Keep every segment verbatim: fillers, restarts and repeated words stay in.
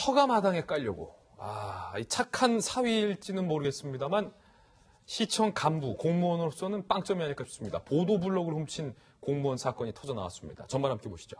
처가 마당에 깔려고. 아, 이 착한 사위일지는 모르겠습니다만 시청 간부, 공무원으로서는 빵점이 아닐까 싶습니다. 보도블록을 훔친 공무원 사건이 터져 나왔습니다. 전말 함께 보시죠.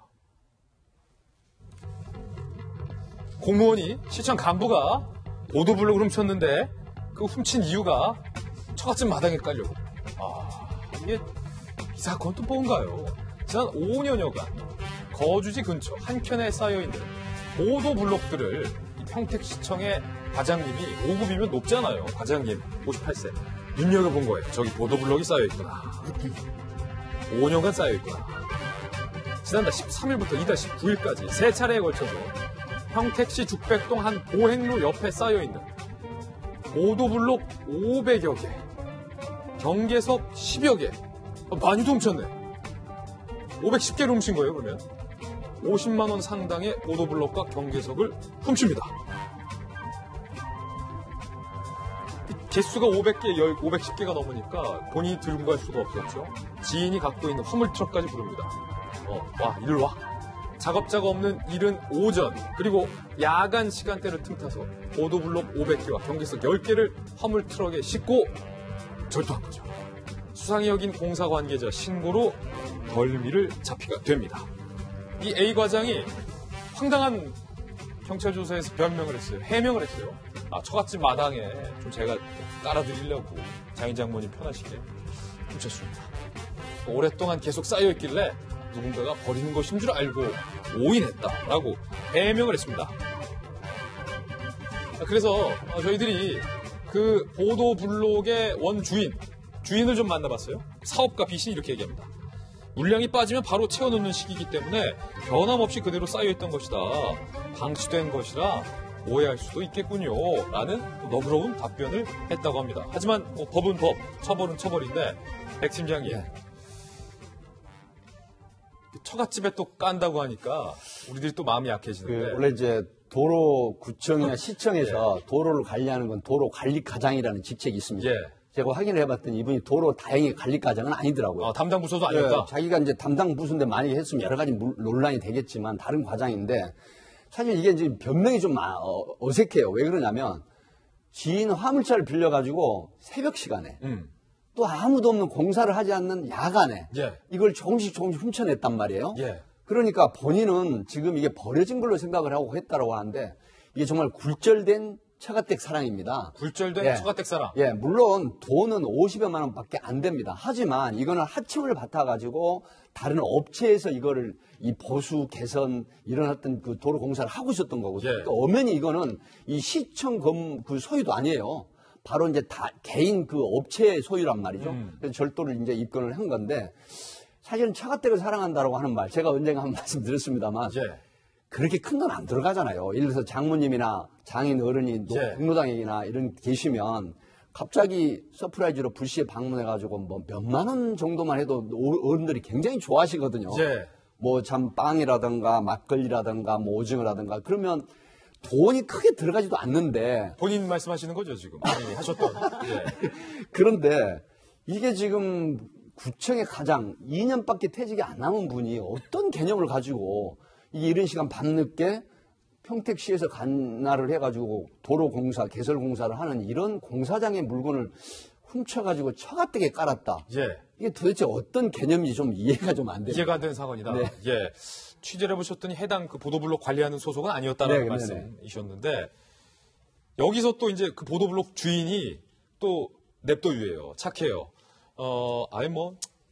공무원이 시청 간부가 보도블록을 훔쳤는데 그 훔친 이유가 처갓집 마당에 깔려고. 아, 이게 이 사건 또 뭔가요? 지난 오 년여간 거주지 근처 한켠에 쌓여있는 보도블록들을 평택시청의 과장님이 오 급이면 높잖아요. 과장님 오십팔 세 눈여겨본 거예요. 저기 보도블록이 쌓여있구나. 오 년간 쌓여있구나. 지난달 십삼 일부터 이달 십구 일까지 세 차례에 걸쳐서 평택시 죽백동 한 보행로 옆에 쌓여있는 보도블록 오백여 개, 경계석 십여 개, 많이도 훔쳤네. 오백십 개를 훔친 거예요, 그러면. 오십만 원 상당의 보도블록과 경계석을 훔칩니다. 개수가 오백 개, 오백십 개가 넘으니까 본인이 들고 갈 수가 없었죠. 지인이 갖고 있는 화물트럭까지 부릅니다. 어, 와, 이리 와. 작업자가 없는 이른 오전, 그리고 야간 시간대를 틈타서 보도블록 오백 개와 경계석 열 개를 화물트럭에 싣고 절도한 거죠. 수상히 여긴 공사 관계자 신고로 덜미를 잡히게 됩니다. 이 A 과장이 황당한 경찰 조사에서 변명을 했어요. 해명을 했어요. 아, 처갓집 마당에 좀 제가 깔아드리려고 장인 장모님 편하시게 훔쳤습니다. 오랫동안 계속 쌓여있길래 누군가가 버리는 것인 줄 알고 오인했다라고 해명을 했습니다. 그래서 저희들이 그 보도블록의 원주인, 주인을 좀 만나봤어요. 사업가 B씨 이렇게 얘기합니다. 물량이 빠지면 바로 채워넣는 시기이기 때문에 변함없이 그대로 쌓여있던 것이다. 방치된 것이라 오해할 수도 있겠군요. 라는 너그러운 답변을 했다고 합니다. 하지만 뭐 법은 법, 처벌은 처벌인데 백 팀장님. 네. 처갓집에 또 깐다고 하니까 우리들이 또 마음이 약해지는데. 그 원래 이제 도로구청이나 시청에서 예. 도로를 관리하는 건 도로관리과장이라는 직책이 있습니다. 예. 제가 확인을 해봤더니 이분이 도로 다행히 관리과장은 아니더라고요. 아, 담당 부서도 아니었다? 예, 자기가 이제 담당 부서인데 만약에 했으면 여러 가지 논란이 되겠지만 다른 과장인데 사실 이게 이제 변명이 좀 어색해요. 왜 그러냐면 지인 화물차를 빌려가지고 새벽 시간에 음. 또 아무도 없는 공사를 하지 않는 야간에 예. 이걸 조금씩 조금씩 훔쳐냈단 말이에요. 예. 그러니까 본인은 지금 이게 버려진 걸로 생각을 하고 했다라고 하는데 이게 정말 굴절된 처가댁 사랑입니다. 굴절된 예. 처가댁 사랑. 예, 물론 돈은 오십여만 원밖에 안 됩니다. 하지만 이거는 하청을 받아가지고 다른 업체에서 이거를 이 보수 개선 이런 어떤 그 도로 공사를 하고 있었던 거거든요. 예. 또 엄연히 이거는 이 시청 검 그 소유도 아니에요. 바로 이제 다 개인 그 업체의 소유란 말이죠. 음. 그래서 절도를 이제 입건을 한 건데 사실은 처가댁을 사랑한다라고 하는 말 제가 언젠가 한 말씀 드렸습니다만. 예. 그렇게 큰 돈 안 들어가잖아요. 예를 들어서 장모님이나 장인 어른이 예. 공로당이나 이런 계시면 갑자기 서프라이즈로 불시에 방문해가지고 뭐 몇만 원 정도만 해도 어른들이 굉장히 좋아하시거든요. 예. 뭐 참 빵이라든가 막걸리라든가 뭐 오징어라든가 그러면 돈이 크게 들어가지도 않는데 본인 말씀하시는 거죠 지금 많이 하셨던. 예. 그런데 이게 지금 구청의 가장 이 년밖에 퇴직이 안 남은 분이 어떤 개념을 가지고 이게 이런 시간 밤늦게 평택시에서 간날을 해가지고 도로공사, 개설공사를 하는 이런 공사장의 물건을 훔쳐가지고 처가댁에 깔았다. 예. 이게 도대체 어떤 개념인지 좀 이해가 좀 안 돼요. 이해가 안 되는 사건이다. 네. 예. 취재를 해보셨더니 해당 그 보도블록 관리하는 소속은 아니었다라는 네, 말씀이셨는데 여기서 또 이제 그 보도블록 주인이 또 냅둬유예요. 착해요. 어, 아예 뭐.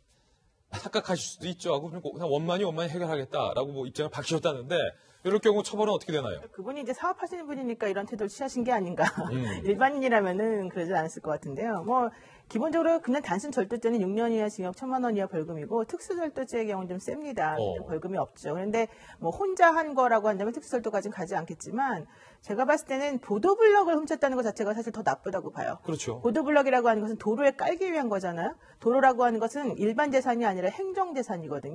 착각하실 수도 있죠 하고 그냥 원만히 원만히 해결하겠다라고 뭐 입장을 밝히셨다는데 이럴 경우 처벌은 어떻게 되나요? 그분이 이제 사업하시는 분이니까 이런 태도를 취하신 게 아닌가. 음. 일반인이라면은 그러지 않았을 것 같은데요. 뭐 기본적으로 그냥 단순 절도죄는 육 년 이하 징역 천만 원 이하 벌금이고 특수절도죄의 경우는 좀 셉니다. 어. 벌금이 없죠. 그런데 뭐 혼자 한 거라고 한다면 특수절도까지는 가지 않겠지만 제가 봤을 때는 보도블럭을 훔쳤다는 것 자체가 사실 더 나쁘다고 봐요. 그렇죠. 보도블럭이라고 하는 것은 도로에 깔기 위한 거잖아요. 도로라고 하는 것은 일반 재산이 아니라 행정 재산이거든요.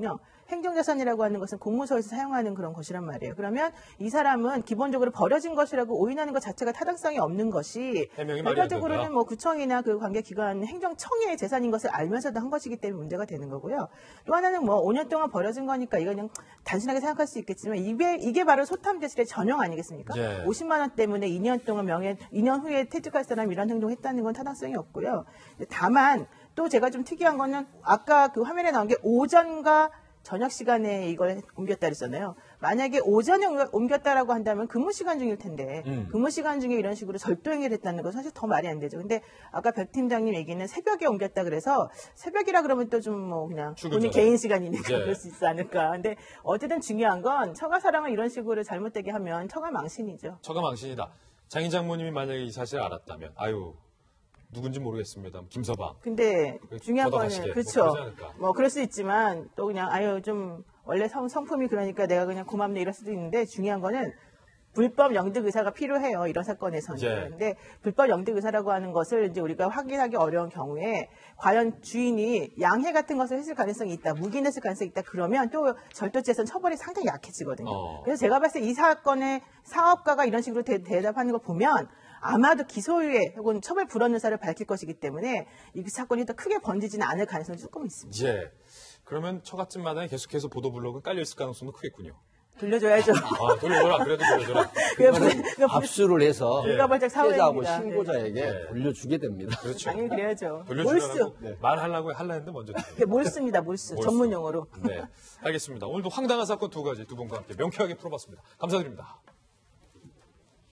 행정자산이라고 하는 것은 공무서에서 사용하는 그런 것이란 말이에요. 그러면 이 사람은 기본적으로 버려진 것이라고 오인하는 것 자체가 타당성이 없는 것이 해명이 말이 안 된다. 결과적으로는 뭐 구청이나 그 관계기관 행정청의 재산인 것을 알면서도 한 것이기 때문에 문제가 되는 거고요. 또 하나는 뭐 오 년 동안 버려진 거니까 이거 그냥 단순하게 생각할 수 있겠지만 이게, 이게 바로 소탐제실의 전형 아니겠습니까? 예. 오십만 원 때문에 이 년 동안 명예, 이 년 후에 퇴직할 사람이 이런 행동을 했다는 건 타당성이 없고요. 다만 또 제가 좀 특이한 거는 아까 그 화면에 나온 게 오전과 저녁 시간에 이걸 옮겼다 그랬잖아요. 만약에 오전에 옮겼다라고 한다면 근무 시간 중일 텐데 음. 근무 시간 중에 이런 식으로 절도행위를 했다는 건 사실 더 말이 안 되죠. 근데 아까 백 팀장님 얘기는 새벽에 옮겼다 그래서 새벽이라 그러면 또 좀 뭐 그냥 본인 출근전에. 개인 시간이니까 예. 그럴 수 있지 않을까. 근데 어쨌든 중요한 건 처가 사랑을 이런 식으로 잘못되게 하면 처가 망신이죠. 처가 망신이다. 장인 장모님이 만약에 이 사실을 알았다면 아유 누군지 모르겠습니다. 김서방. 근데 중요한 거는 걷어가시게. 그렇죠. 뭐 그러지 않을까. 뭐 그럴 수 있지만 또 그냥 아유 좀 원래 성, 성품이 그러니까 내가 그냥 고맙네 이럴 수도 있는데 중요한 거는 불법 영득 의사가 필요해요. 이런 사건에서는. 예. 근데 불법 영득 의사라고 하는 것을 이제 우리가 확인하기 어려운 경우에 과연 주인이 양해 같은 것을 했을 가능성이 있다. 묵인했을 가능성이 있다. 그러면 또 절도죄에서는 처벌이 상당히 약해지거든요. 어. 그래서 제가 봤을 때 이 사건의 사업가가 이런 식으로 대, 대답하는 걸 보면 아마도 기소유예 혹은 처벌 불원 의사를 밝힐 것이기 때문에 이 사건이 더 크게 번지지는 않을 가능성이 조금 있습니다. 예. 그러면 처갓집 마당에 계속해서 보도 블록은 깔려 있을 가능성도 크겠군요. 돌려줘야죠. 아, 돌려줘라. 그래도 돌려줘라. 그거는 압수를 해서 불가발적 피해자하고 사회입니다. 신고자에게 네. 돌려주게 됩니다. 그렇죠. 당연히 그래야죠. 돌려주라고 몰수. 말하려고 할라 했는데 먼저. 그게 몰수입니다. 몰수. 몰수. 전문 용어로. 네. 알겠습니다. 오늘도 황당한 사건 두 가지 두 분과 함께 명쾌하게 풀어봤습니다. 감사드립니다.